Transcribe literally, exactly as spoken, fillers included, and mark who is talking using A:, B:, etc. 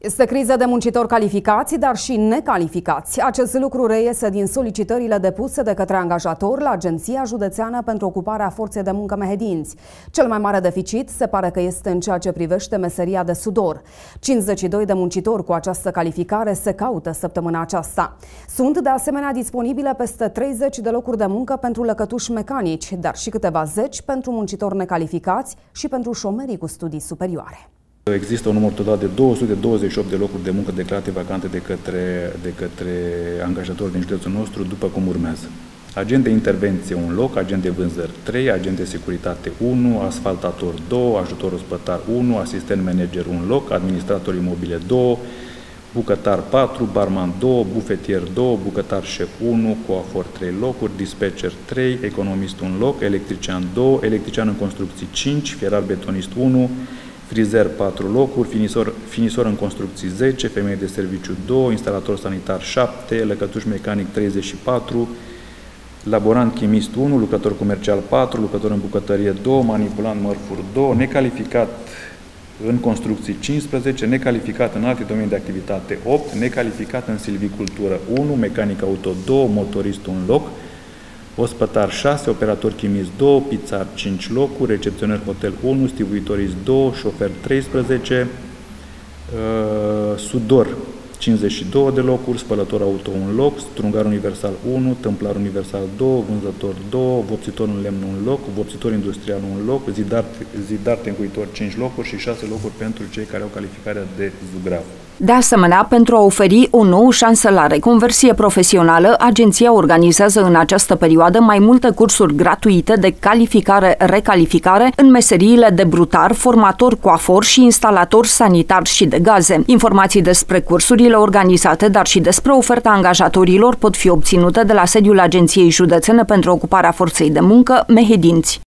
A: Este criză de muncitori calificați, dar și necalificați. Acest lucru reiese din solicitările depuse de către angajatori la Agenția Județeană pentru Ocuparea Forței de Muncă Mehedinți. Cel mai mare deficit se pare că este în ceea ce privește meseria de sudor. cincizeci și doi de muncitori cu această calificare se caută săptămâna aceasta. Sunt de asemenea disponibile peste treizeci de locuri de muncă pentru lăcătuși mecanici, dar și câteva zeci pentru muncitori necalificați și pentru șomerii cu studii superioare.
B: Există un număr total de două sute douăzeci și opt de locuri de muncă declarate vacante de către, de către angajatori din județul nostru, după cum urmează. Agent de intervenție un loc, agent de vânzări trei, agent de securitate unu, asfaltator doi, ajutor ospătar unu, asistent manager un loc, administrator imobile doi, bucătar patru, barman doi, bufetier doi, bucătar șef unu, coafor trei locuri, dispatcher trei, economist un loc, electrician doi, electrician în construcții cinci, fierar betonist unu, frizer patru locuri, finisor, finisor în construcții zece, femei de serviciu doi, instalator sanitar șapte, lăcătuș mecanic treizeci și patru, laborant chimist unu, lucrător comercial patru, lucrător în bucătărie doi, manipulant mărfuri doi, necalificat în construcții cincisprezece, necalificat în alte domenii de activitate opt, necalificat în silvicultură unu, mecanic auto doi, motorist un loc, ospătar șase, operator chimist doi, pizzar cinci locuri, recepționer hotel unu, stivuitorist doi, șofer treisprezece, uh, sudor cincizeci și doi de locuri, spălător auto un loc, strungar universal unu, tâmplar universal doi, vânzător doi, vopsitor în lemn un loc, vopsitor industrial un loc, zidar, zidar tencuitor cinci locuri și șase locuri pentru cei care au calificarea de zugrav.
C: De asemenea, pentru a oferi o nouă șansă la reconversie profesională, agenția organizează în această perioadă mai multe cursuri gratuite de calificare-recalificare în meseriile de brutar, formator coafor și instalator sanitar și de gaze. Informații despre cursurile organizate, dar și despre oferta angajatorilor pot fi obținute de la sediul Agenției Județene pentru Ocuparea Forței de Muncă Mehedinți.